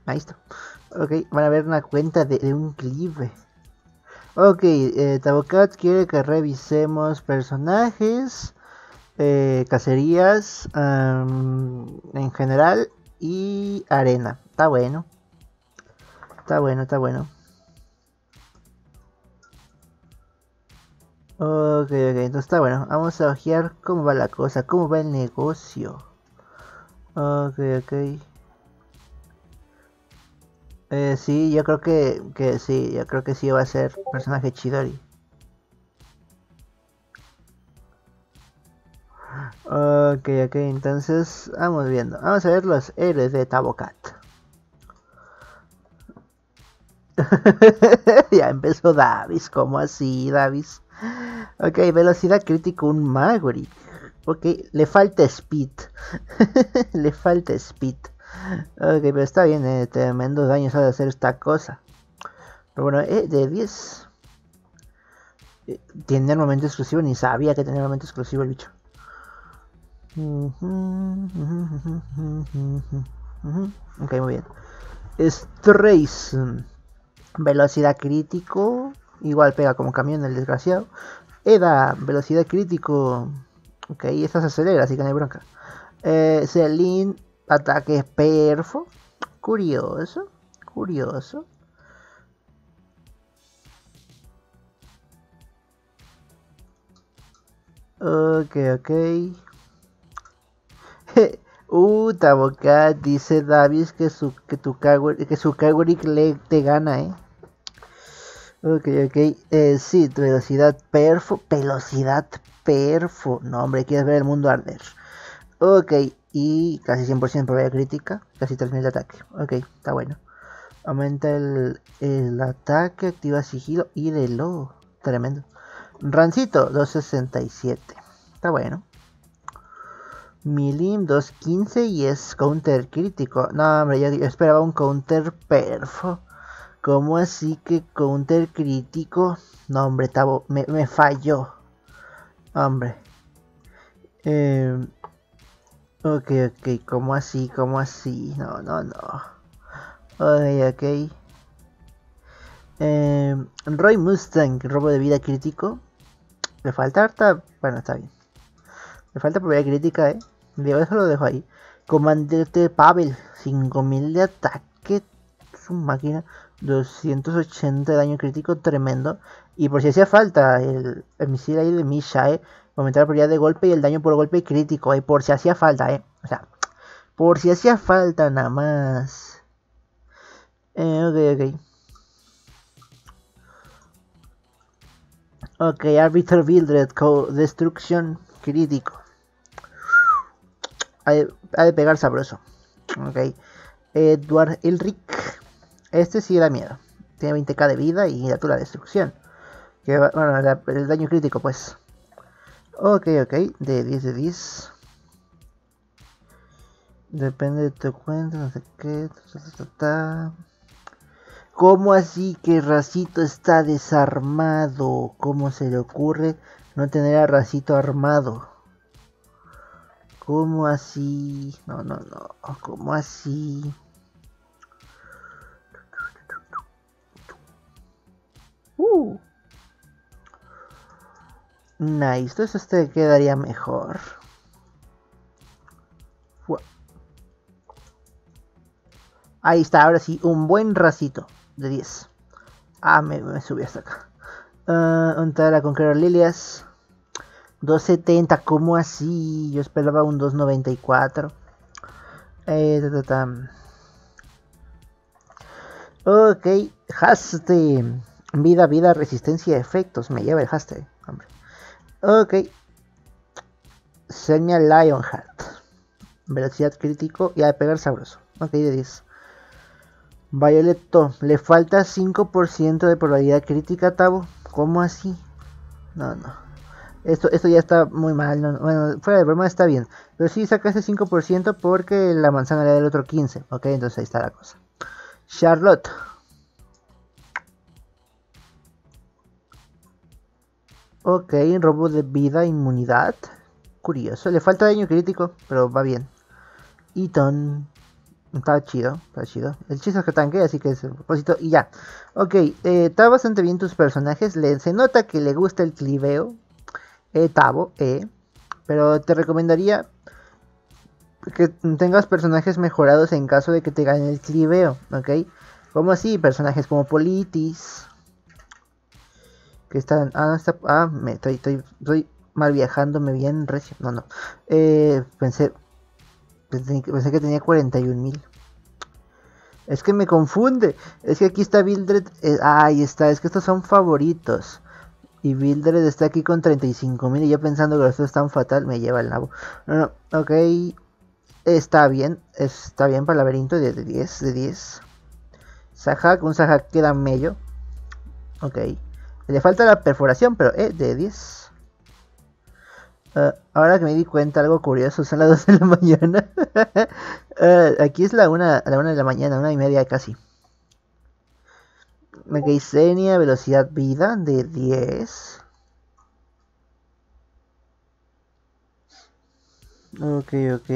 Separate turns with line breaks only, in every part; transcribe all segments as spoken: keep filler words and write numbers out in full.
Ahí está. Ok, van a ver una cuenta de, de un clip. Ok, eh, Tabocat quiere que revisemos personajes, eh, cacerías um, en general y arena. Está bueno. Está bueno, está bueno. Ok, ok, entonces está bueno. Vamos a ojear cómo va la cosa, cómo va el negocio. Ok, ok. Eh, sí, yo creo que, que sí, yo creo que sí va a ser personaje Chidori. Ok, ok, entonces vamos viendo. Vamos a ver los héroes de Tabocat. Ya empezó Davis, ¿cómo así, Davis? Ok, velocidad crítico, un Magori. Ok, le falta speed. Le falta speed. Ok, pero está bien, eh, tremendo daño sabe hacer esta cosa. Pero bueno, eh, de diez. Eh, tiene armamento exclusivo, ni sabía que tenía armamento exclusivo el bicho. Ok, muy bien. Strace. Velocidad crítico. Igual pega como camión el desgraciado. Eda, velocidad crítico. Ok, esta se acelera, así que no hay bronca. Eh, Celine, ataque perfo. Curioso, curioso. Ok, ok. uh, Tabocat dice Davis que su que tu Kaguri, que su Kaguri le te gana, eh. Ok, ok. Eh, sí, velocidad perfo. Velocidad perfo. No, hombre, quieres ver el mundo arder. Ok, y casi cien por ciento probabilidad crítica. Casi tres mil de ataque. Ok, está bueno. Aumenta el, el ataque, activa sigilo y reloj. Tremendo. Rancito, doscientos sesenta y siete. Está bueno. Milim doscientos quince y es counter crítico. No, hombre, yo, yo esperaba un counter perfo. ¿Cómo así que counter crítico? No, hombre, Tabo, me, me falló. Hombre. Eh, ok, ok, ¿cómo así? ¿Cómo así? No, no, no. Ok, ok. Eh, Roy Mustang, robo de vida crítico. Le falta harta. Bueno, está bien. Le falta probabilidad crítica, eh. Yo eso lo dejo ahí. Comandante Pavel, cinco mil de ataque. Su máquina. doscientos ochenta de daño crítico, tremendo. Y por si hacía falta, el, el misil ahí de Misha, eh. Aumentar la probabilidad de golpe y el daño por golpe crítico, eh. Por si hacía falta, eh. O sea, por si hacía falta nada más. Eh, ok, ok. Ok, Arbiter Wildred, destrucción crítico. Ha de, ha de pegar sabroso. Ok. Edward Elric. Este sí da miedo. Tiene veinte k de vida y da la destrucción. Que va, bueno, la, el daño crítico, pues. Ok, ok. De diez de diez. Depende de tu cuenta, no sé qué. Ta, ta, ta, ta. ¿Cómo así que Racito está desarmado? ¿Cómo se le ocurre no tener a Racito armado? ¿Cómo así? No, no, no. ¿Cómo así? Uh. Nice. Entonces este quedaría mejor. Ahí está, ahora sí, un buen Racito de diez. Ah, me, me subí hasta acá. Uh, untar a Conqueror Lilias. doscientos setenta, ¿cómo así? Yo esperaba un doscientos noventa y cuatro. Eh, ta, ta, ta. Ok, haste. Vida, vida, resistencia, efectos. Me lleva el haste, hombre. Ok. Seña Lionheart. Velocidad crítico y a pegar sabroso. Ok, de diez. Violeto, le falta cinco por ciento de probabilidad crítica, Tavo. ¿Cómo así? No, no. Esto, esto ya está muy mal. No, bueno, fuera de broma está bien. Pero sí saca ese cinco por ciento porque la manzana le da el otro quince por ciento. Ok, entonces ahí está la cosa. Charlotte. Ok, robo de vida, inmunidad. Curioso. Le falta daño crítico, pero va bien. Eton. Está chido, está chido. El chiste es que tanque, así que es el propósito. Y ya. Ok, eh, está bastante bien tus personajes. Le, se nota que le gusta el cliveo. Eh, Tavo, eh. Pero te recomendaría que tengas personajes mejorados en caso de que te gane el cliveo, ¿ok? Como así, personajes como Politis. Que están... Ah, no está... Ah, me estoy, estoy, estoy mal viajándome bien recio. No, no. Eh, pensé... Pensé, pensé que tenía cuarenta y un mil. Es que me confunde. Es que aquí está Bildred. Eh, ah, ahí está. Es que estos son favoritos. Y Bildred está aquí con treinta y cinco mil. Y yo pensando que esto es tan fatal. Me lleva el nabo. No, no. Ok. Está bien. Está bien para el laberinto. De diez. De diez. Sahak. Un Sahak queda medio. Ok. Le falta la perforación. Pero eh, de diez. Uh, ahora que me di cuenta, algo curioso, son las dos de la mañana. uh, aquí es la una, la una de la mañana, una y media casi. Megaisenia, velocidad vida de diez. Ok, ok.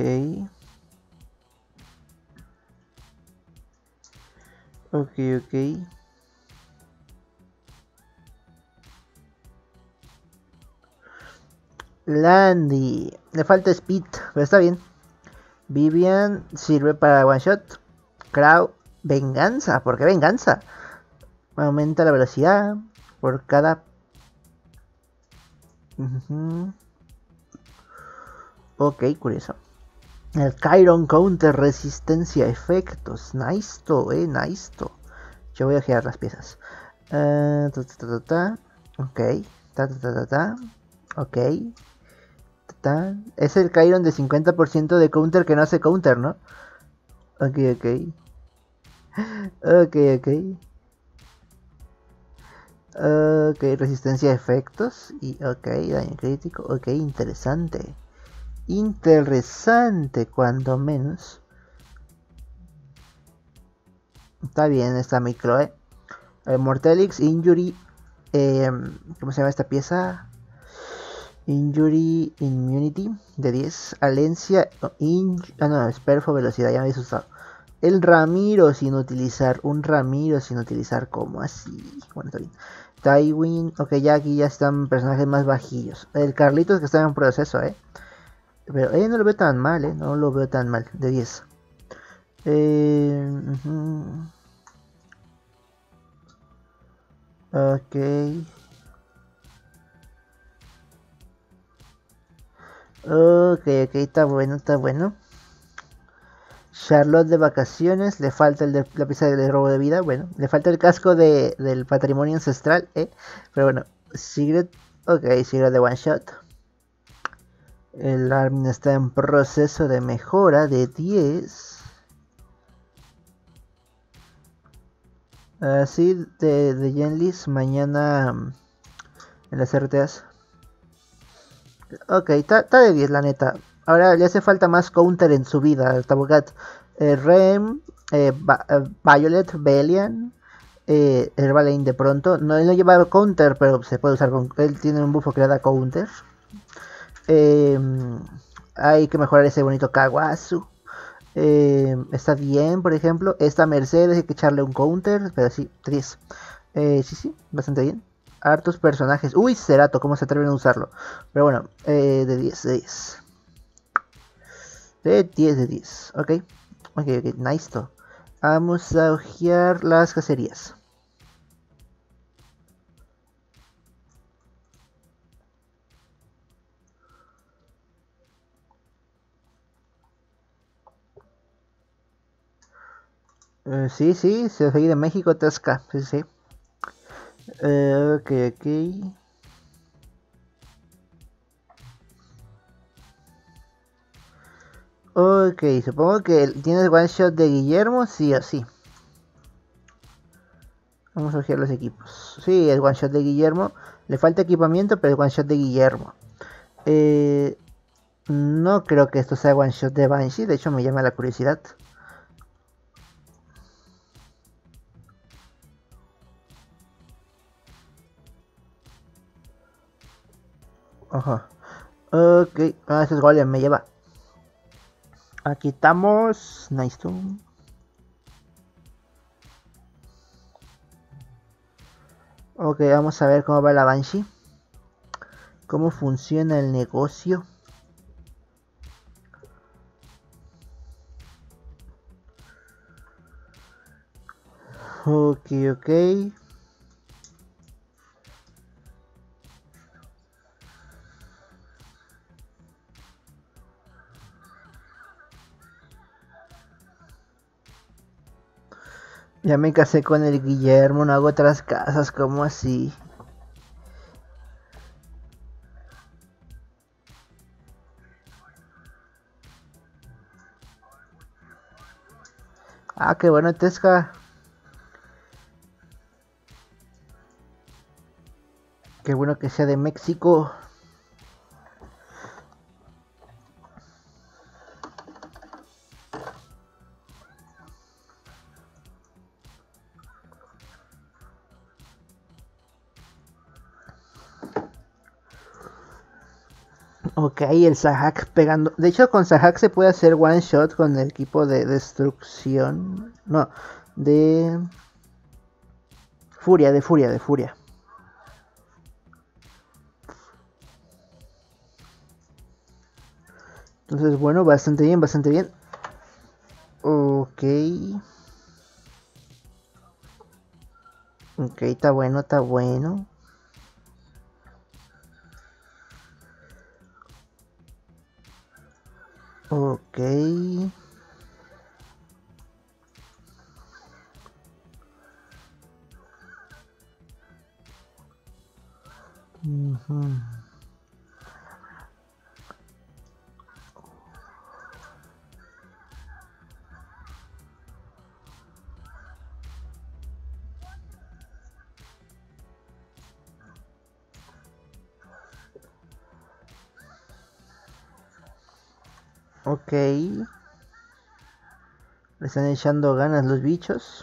Ok, ok. Landy. Le falta speed, pero está bien. Vivian sirve para one shot. Crow, venganza. ¿Por qué venganza? Aumenta la velocidad por cada... Uh-huh. Ok, curioso. El Chiron Counter resistencia a efectos. Nice to, eh, nice to. Yo voy a girar las piezas. Uh, ta, ta, ta, ta. Ok. Ta, ta, ta, ta, ta. Ok. Ta, ta. Es el Chiron de cincuenta por ciento de counter que no hace counter, ¿no? Ok, ok. Ok, ok. Ok, resistencia a efectos. Y ok, daño crítico. Ok, interesante. Interesante, cuando menos. Está bien esta micro, eh. eh Mortalix, Injury. Eh, ¿Cómo se llama esta pieza? Injury Immunity de diez. Alencia. In, ah, no, es perfo velocidad, ya me había asustado. El Ramiro sin utilizar. Un Ramiro sin utilizar. ¿Cómo así? Bueno, está bien. Tywin. Ok, ya aquí ya están personajes más bajillos. El Carlitos que está en proceso, eh. Pero eh, no lo veo tan mal, eh. No lo veo tan mal. De diez. Eh, uh-huh. Ok. Ok, ok, está bueno, está bueno. Charlotte de vacaciones, le falta el de, la pieza de robo de vida, bueno, le falta el casco de, del patrimonio ancestral, eh. Pero bueno, Sigrid, ok, Sigrid de one shot. El Armin está en proceso de mejora de diez. Así uh, de, de Genlis, mañana um, en las R T As. Ok, está de diez la neta. Ahora le hace falta más counter en su vida al Tabogat. Eh, Rem, eh, eh, Violet, Belian, eh, Herbalain de pronto. No, él no lleva counter, pero se puede usar con... Él tiene un bufo que le da counter. Eh, hay que mejorar ese bonito Kawasu. Eh, está bien, por ejemplo. Esta Mercedes hay que echarle un counter, pero sí, diez. Eh, sí, sí, bastante bien. Hartos personajes. Uy, Cerato, ¿cómo se atreven a usarlo? Pero bueno, eh, de diez, de diez. De diez, de diez. Ok, ok, ok, nice to. Vamos a ojear las cacerías. Uh, sí, sí, soy de México, Tasca. Sí, sí. Uh, ok, ok. Ok, supongo que tienes one shot de Guillermo, sí o sí. Vamos a ojear los equipos. Sí, el one shot de Guillermo. Le falta equipamiento, pero el one shot de Guillermo. Eh, no creo que esto sea one shot de Banshee, de hecho me llama la curiosidad. Ajá. Ok. Ah, ese es Golem, me lleva. Aquí estamos. Nice to. Ok, vamos a ver cómo va la Banshee. Cómo funciona el negocio. Ok, ok. Ya me casé con el Guillermo, no hago otras casas, ¿cómo así? Ah, qué bueno, Tesca. Qué bueno que sea de México. Ok, el Sahak pegando. De hecho, con Sahak se puede hacer one shot con el equipo de destrucción. No, de Furia, de Furia, de Furia. Entonces, bueno, bastante bien, bastante bien. Ok. Ok, está bueno, está bueno. Ok. Uh-huh. Ok. Le están echando ganas los bichos.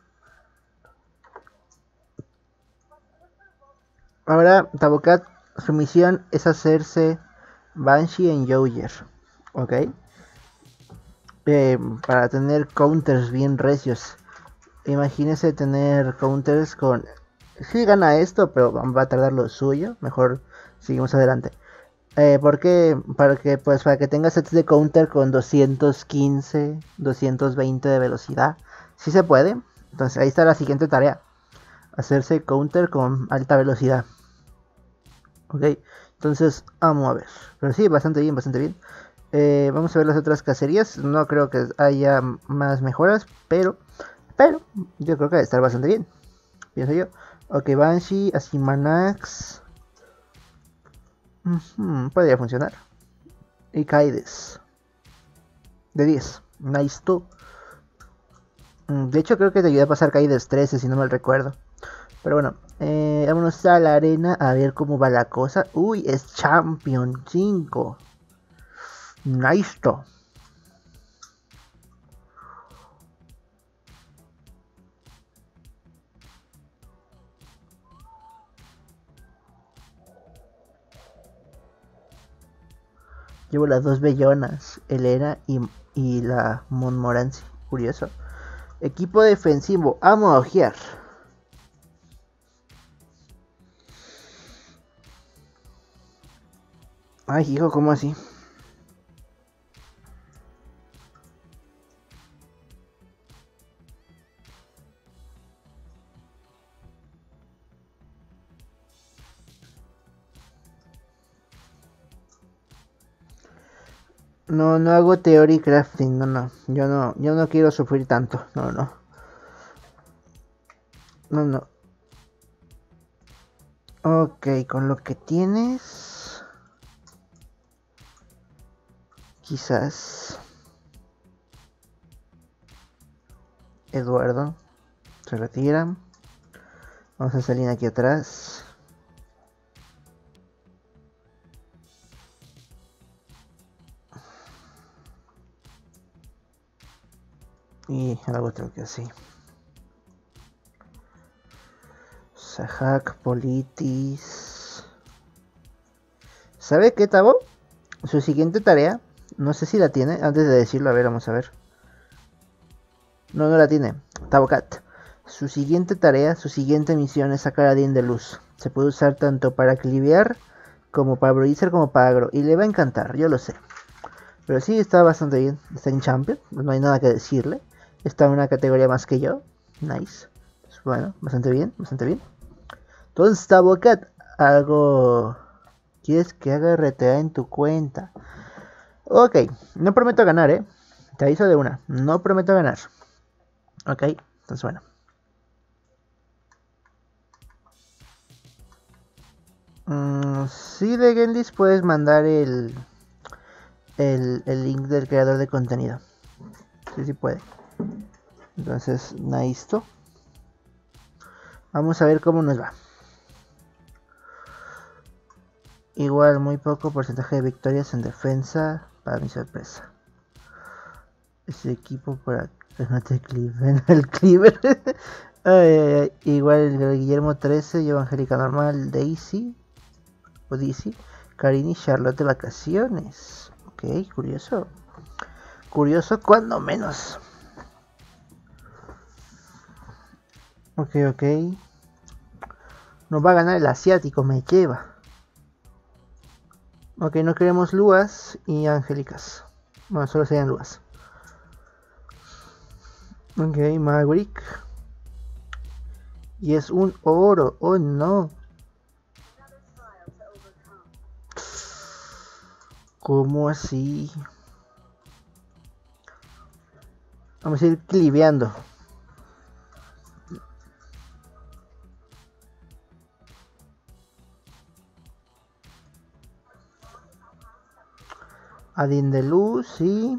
Ahora, Tabokat, su misión es hacerse Banshee en Yoger. Ok. Eh, para tener counters bien recios. Imagínese tener counters con... Sí gana esto, pero va a tardar lo suyo. Mejor seguimos adelante. Eh, ¿Por qué? Para que, pues, para que tenga sets de counter con doscientos quince, doscientos veinte de velocidad. Sí se puede. Entonces ahí está la siguiente tarea. Hacerse counter con alta velocidad. Ok. Entonces, vamos a ver. Pero sí, bastante bien, bastante bien. Eh, vamos a ver las otras cacerías. No creo que haya más mejoras, pero... Pero yo creo que debe estar bastante bien. Pienso yo. Ok, Banshee, Asimanax. Uh-huh, podría funcionar. Y Kaides. De diez. Nice to. De hecho, creo que te ayudé a pasar Kaides trece, si no mal recuerdo. Pero bueno, eh, vámonos a la arena a ver cómo va la cosa. Uy, es Champion cinco. Nice to. Llevo las dos bellonas, Elena y, y la Montmorency. Curioso. Equipo defensivo, amo a ojear. Ay, hijo, ¿cómo así? No, no hago theory crafting, no, no. Yo no, yo no quiero sufrir tanto. No, no. No, no. Ok, con lo que tienes... Quizás... Eduardo se retira. Vamos a salir aquí atrás. Y algo otro que así. Sahak, Politis. ¿Sabe qué, Tabo? Su siguiente tarea, no sé si la tiene. Antes de decirlo, a ver, vamos a ver. No, no la tiene. Tabokat. Su siguiente tarea, su siguiente misión es sacar a Dean de luz. Se puede usar tanto para clivear como para Bruiser como para agro. Y le va a encantar, yo lo sé. Pero sí, está bastante bien. Está en Champion, no hay nada que decirle. Está en una categoría más que yo. Nice. Pues bueno, bastante bien, bastante bien. Entonces, Tabocat, algo... ¿Quieres que haga R T A en tu cuenta? Ok, no prometo ganar, ¿eh? Te aviso de una, no prometo ganar. Ok, entonces bueno. Mm, sí, de Genlis puedes mandar el, el, el link del creador de contenido. Sí, sí puede. Entonces, nice. Vamos a ver cómo nos va. Igual, muy poco porcentaje de victorias en defensa, para mi sorpresa. Ese equipo para que no te cliven el Cleaver. ay, ay, ay. Igual el Guillermo trece, yo Angélica normal, Daisy. O Daisy. Karini, Charlotte de vacaciones. Ok, curioso. Curioso cuando menos. Ok, ok. Nos va a ganar el asiático, me lleva. Ok, no queremos Luas y Angélicas. Bueno, solo serían Luas. Ok, Maverick. Y es un oro. Oh no. ¿Cómo así? Vamos a ir cliveando. Adin de luz, sí.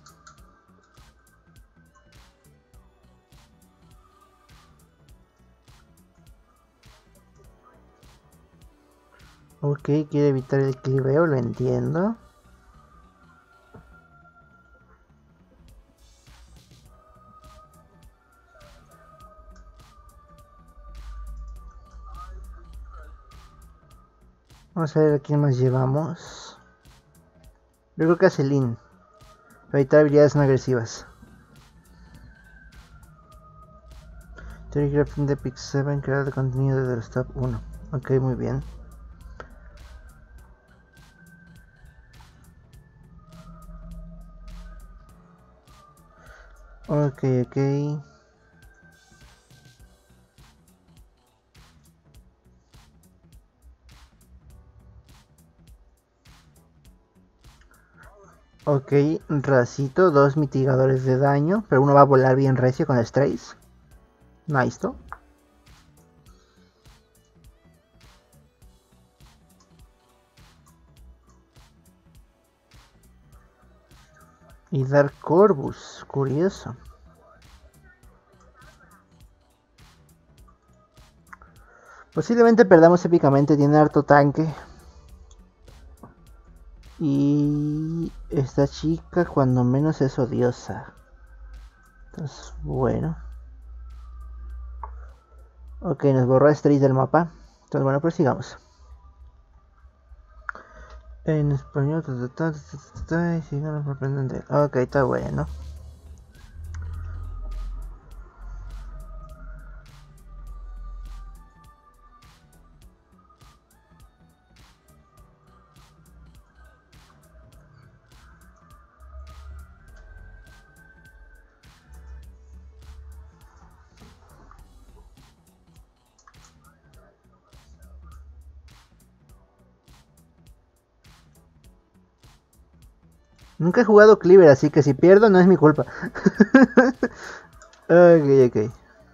Ok, quiere evitar el cliveo, lo entiendo. Vamos a ver a quién más llevamos. Yo creo que a Celine. Para evitar habilidades no agresivas. Theory Crafting de Pick siete, crear de contenido desde el Stop uno. Ok, muy bien. Ok, ok. Ok, Racito, dos mitigadores de daño, pero uno va a volar bien recio con el Strays. Nice, ¿no? Y Dark Corvus, curioso. Posiblemente perdamos épicamente, tiene harto tanque. Y esta chica cuando menos es odiosa. Entonces, bueno. Ok, nos borró Strays del mapa. Entonces, bueno, pues sigamos. En español, sigamos sorprendente. Ok, está bueno. Nunca he jugado Cleaver, así que si pierdo no es mi culpa. Ok, ok.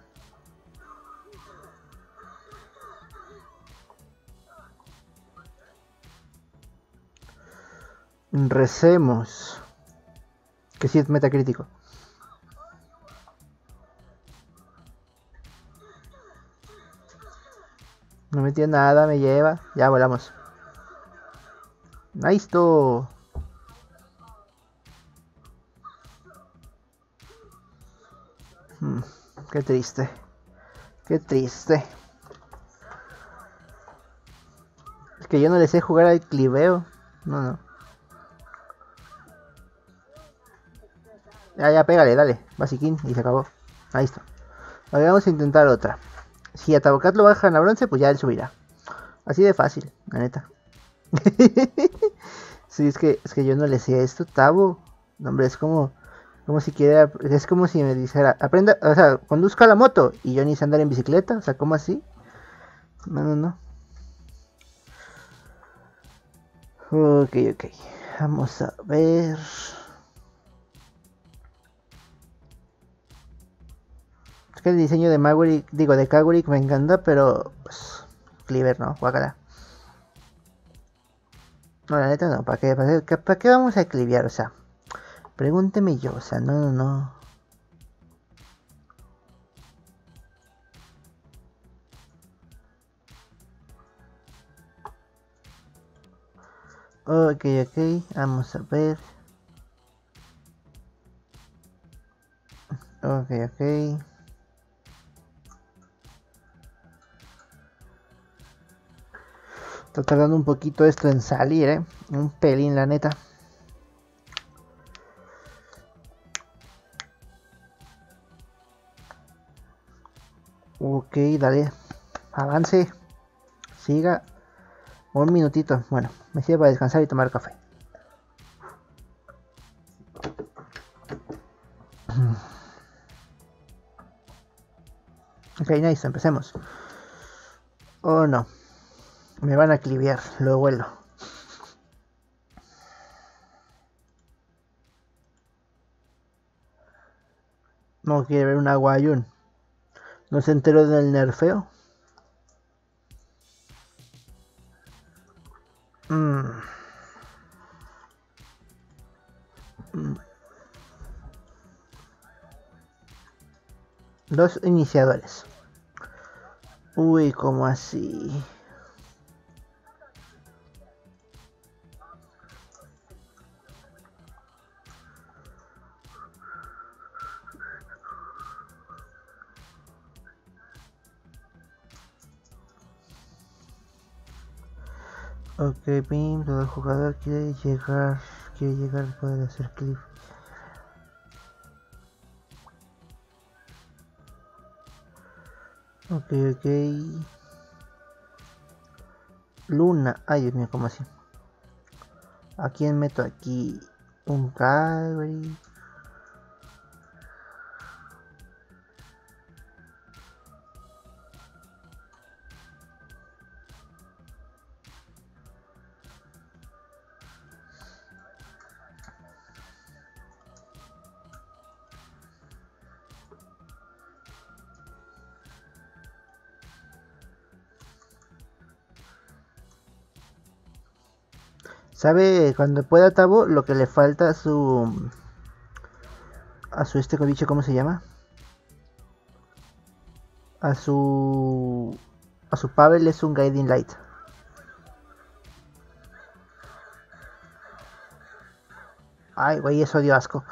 Recemos. Que sí es metacrítico. No metió nada, me lleva. Ya volamos. Nice. Hmm, qué triste. Qué triste. Es que yo no le sé jugar al cliveo. No, no. Ya, ya, pégale, dale. Basiquín y se acabó. Ahí está. Ahora vamos a intentar otra. Si a Tabocat lo bajan a bronce, pues ya él subirá. Así de fácil, la neta. Sí, es que, es que yo no le sé esto, Tabo. No, hombre, es como, como si quiera, es como si me dijera, aprenda, o sea, conduzca la moto y yo ni sé andar en bicicleta, o sea, ¿cómo así? No, no, no. Ok, ok. Vamos a ver. Es que el diseño de Maverick, digo, de Kagurick me encanta, pero pues Cleaver no, guácala. No, la neta no, ¿para qué, para qué, para qué vamos a clivear? O sea, pregúnteme yo, o sea, no, no, no. Ok, ok, vamos a ver. Ok, ok. Está tardando un poquito esto en salir, eh. Un pelín, la neta. Ok, dale. Avance. Siga. Un minutito. Bueno, me sirve para descansar y tomar café. Ok, nice, empecemos. Oh no. Me van a clivear, lo vuelo. No quiere ver un Aguayun. ¿No se enteró del nerfeo? Mm. Mm. Dos iniciadores. Uy, ¿cómo así? Ok, Pim, todo el jugador quiere llegar, quiere llegar a poder hacer clip. Ok, ok. Luna, ay Dios mío, ¿cómo así? ¿A quién meto aquí? Un Calvary. ¿Sabe cuando pueda Tabo lo que le falta a su a su este bicho, ¿cómo se llama? A su a su Pavel es un Guiding Light. Ay, güey, eso dio asco.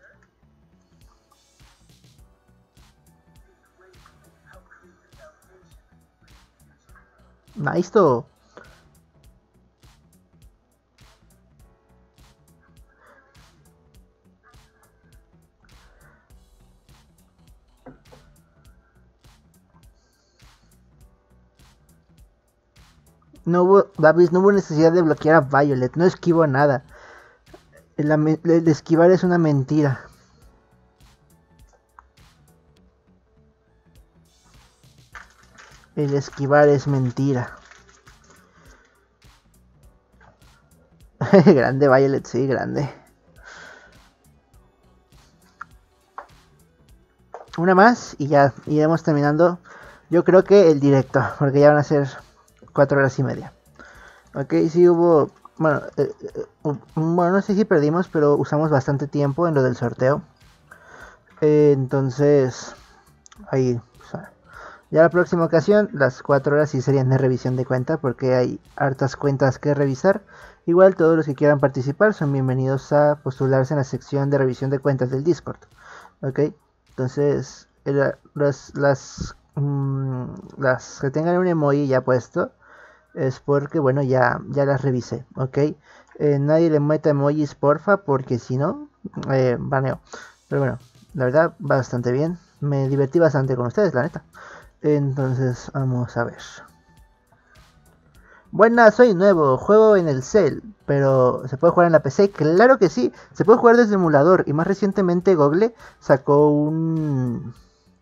Nice to. No hubo, David, no hubo necesidad de bloquear a Violet, no esquivo nada. El, el esquivar es una mentira. El esquivar es mentira. Grande Violet, sí, grande. Una más y ya iremos terminando. Yo creo que el directo, porque ya van a ser cuatro horas y media. Ok, sí hubo... Bueno, eh, eh, bueno, no sé si perdimos, pero usamos bastante tiempo en lo del sorteo. Eh, entonces, ahí... O sea, ya la próxima ocasión, las cuatro horas sí serían de revisión de cuenta, porque hay hartas cuentas que revisar. Igual todos los que quieran participar son bienvenidos a postularse en la sección de revisión de cuentas del Discord. Ok, entonces el, las, las, mmm, las que tengan un emoji ya puesto es porque, bueno, ya, ya las revisé. Ok, eh, nadie le meta emojis, porfa, porque si no, eh, baneo. Pero bueno, la verdad, bastante bien. me divertí bastante con ustedes, la neta. Entonces, vamos a ver. Buenas, soy nuevo, juego en el cel, pero ¿se puede jugar en la P C? Claro que sí, se puede jugar desde emulador. Y más recientemente Google sacó un...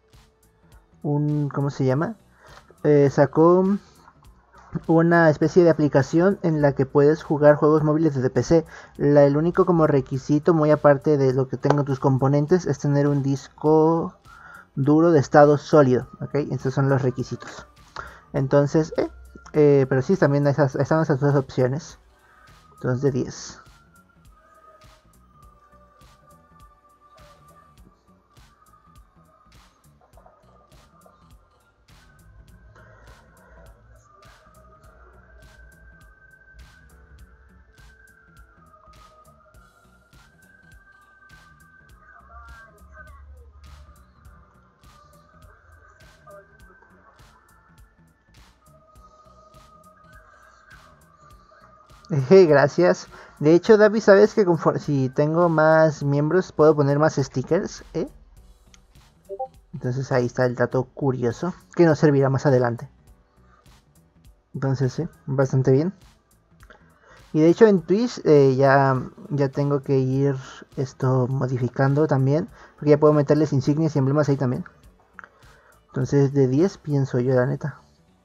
un ¿cómo se llama? Eh, sacó una especie de aplicación en la que puedes jugar juegos móviles desde P C. La, el único como requisito, muy aparte de lo que tengan tus componentes, es tener un disco duro de estado sólido, ¿ok? Estos son los requisitos. Entonces, eh, eh, pero sí, también esas, están esas dos opciones. Entonces, de diez. Eh, gracias. De hecho, David, ¿sabes que si tengo más miembros puedo poner más stickers? ¿Eh? Entonces ahí está el dato curioso que nos servirá más adelante. Entonces sí, bastante bien. Y de hecho en Twitch eh, ya, ya tengo que ir esto modificando también. Porque ya puedo meterles insignias y emblemas ahí también. Entonces de diez pienso yo, la neta.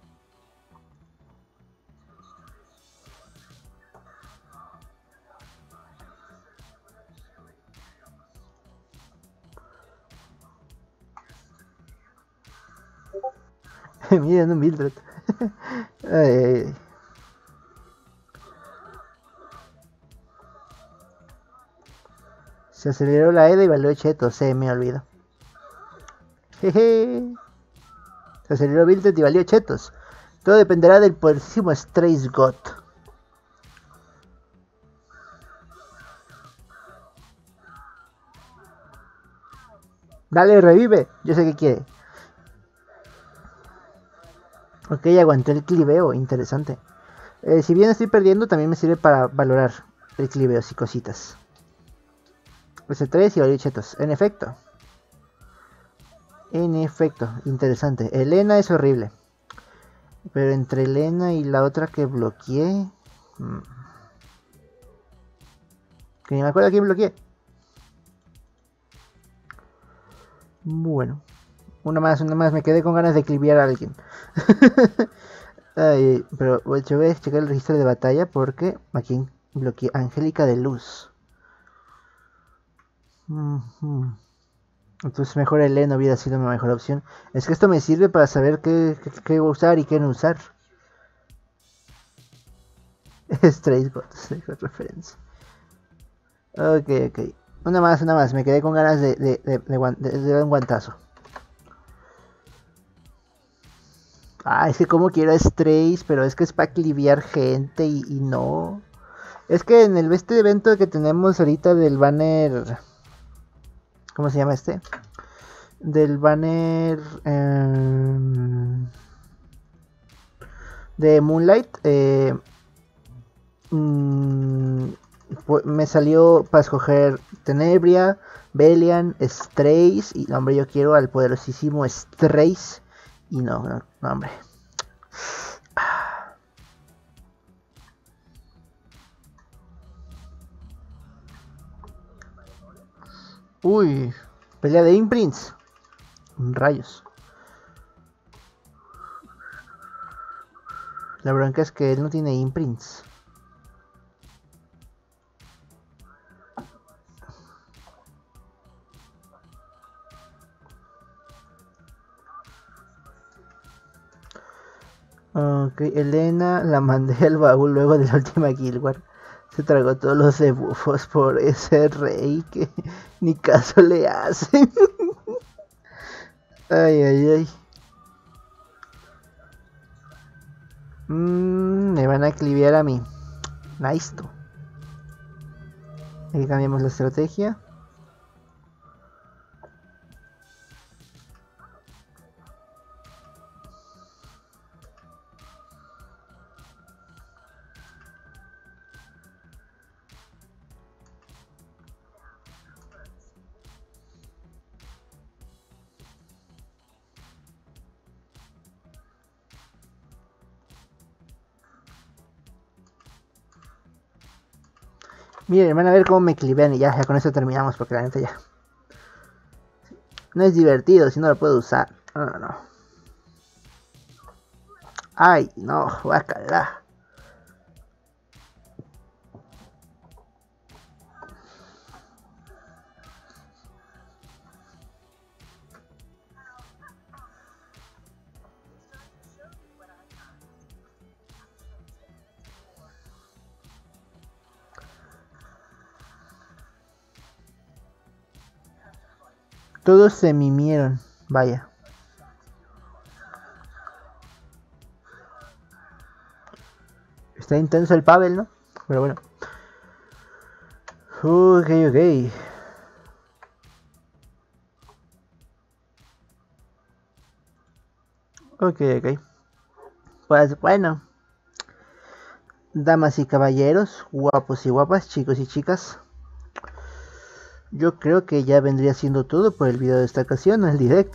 Miren un Mildred. Ay, ay, ay. Se aceleró la E D A y valió cheto, se me olvidó. Jeje. Se aceleró Mildred y valió chetos. Todo dependerá del poderosísimo Strays God. Dale, revive. Yo sé que quiere. Ok, aguanté el cliveo. Interesante. Eh, si bien estoy perdiendo, también me sirve para valorar el cliveo y cositas. S tres y valió chetos. En efecto. En efecto. Interesante. Elena es horrible. Pero entre Elena y la otra que bloqueé... Hmm. Que ni me acuerdo a quién bloqueé. Bueno. Una más, una más. Me quedé con ganas de clivear a alguien. Ay, pero yo voy a checar el registro de batalla porque aquí bloqueé Angélica de Luz. Uh-huh. Entonces mejor Elena hubiera sido mi mejor opción. Es que esto me sirve para saber qué, qué, qué usar y qué no usar. Stray Gods, referencia. Ok, ok. Una más, una más. Me quedé con ganas de, de, de, de, de, de dar un guantazo. Ah, es que como quiero a Strays, pero es que es para cliviar gente y, y no. Es que en el este evento que tenemos ahorita del banner... ¿Cómo se llama este? Del banner... Eh, de Moonlight. Eh, mmm, me salió para escoger Tenebria, Belian, Strays. Y hombre, yo quiero al poderosísimo Strays. Y no, no, no hombre. Uy, pelea de imprints. Rayos. La bronca es que él no tiene imprints. Ok, Elena la mandé al baúl luego de la última Guild Wars. Se tragó todos los debuffos por ese rey que ni caso le hacen. Ay, ay, ay. Mm, me van a cliviar a mí. Nice. Aquí cambiamos la estrategia. Miren, van a ver cómo me clivean y ya, ya con eso terminamos, porque la neta ya. No es divertido si no lo puedo usar. No, no, no. Ay, no, guácala. Todos se mimieron, vaya. Está intenso el Pavel, ¿no? Pero bueno. Ok, ok. Ok, ok. Pues bueno. Damas y caballeros, guapos y guapas, chicos y chicas. Yo creo que ya vendría siendo todo por el video de esta ocasión, el directo.